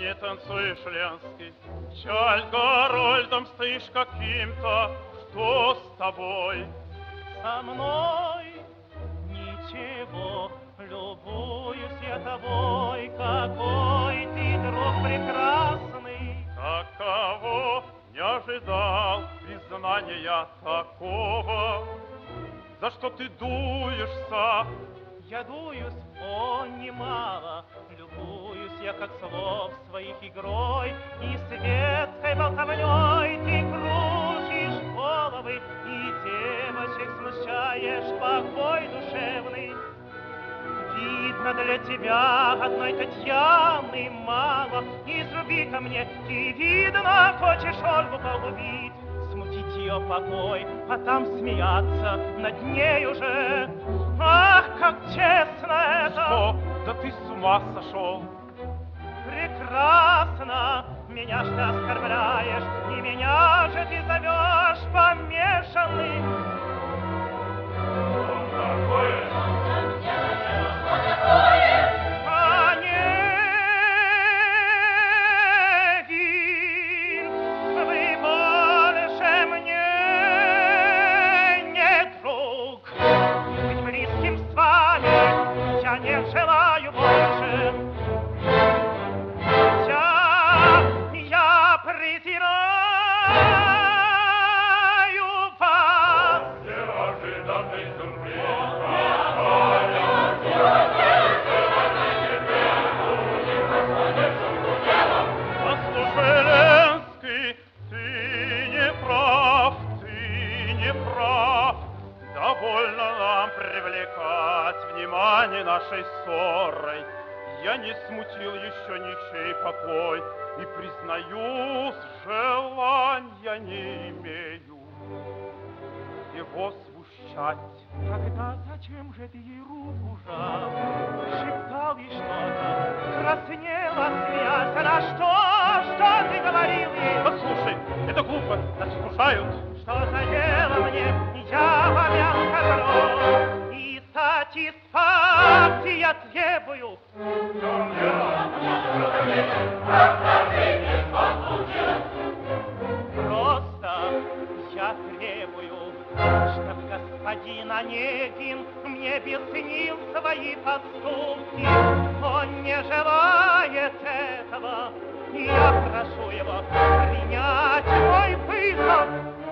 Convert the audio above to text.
не танцуешь, Ленский. Чаль Горольдом стоишь каким-то. Что с тобой? Со мной ничего, любуюсь я тобой, какой ты друг прекрасный. Каково? Не ожидал признания такого. За что ты дуешься? Я дуюсь, о, немало, любуюсь я, как слов своих игрой и светской болтовней. Ты кружишь головы и девочек смущаешь покой душевный. Видно, для тебя одной Татьяны мало. Изруби ко мне, ты, видно, хочешь Ольгу погубить, смутить ее покой, а там смеяться над ней уже. Ах, как честно это! Что? Да ты с ума сошел! Прекрасно! Меня ж ты оскорбляешь, и меня же ты зовешь помешанный. Что такое? Желаю больше, я презираю вас. Неожиданный сюрприз. Послушай, Ленский, ты не прав. Довольно нам привлекать внимание нашей ссорой. Я не смутил еще ничей покой, и, признаюсь, желания не имею его смущать. Тогда зачем же ты ей руку жал? Шептал ей что-то, краснела, смеясь. Она что ты говорил ей? Послушай, это глупо, нас искушают. Что за дело мне? Я вам скажу, и сатисфакции я требую. Просто я требую, чтоб господин Онегин мне объяснил свои поступки. Он не желает этого, и я прошу его принять мой вызов.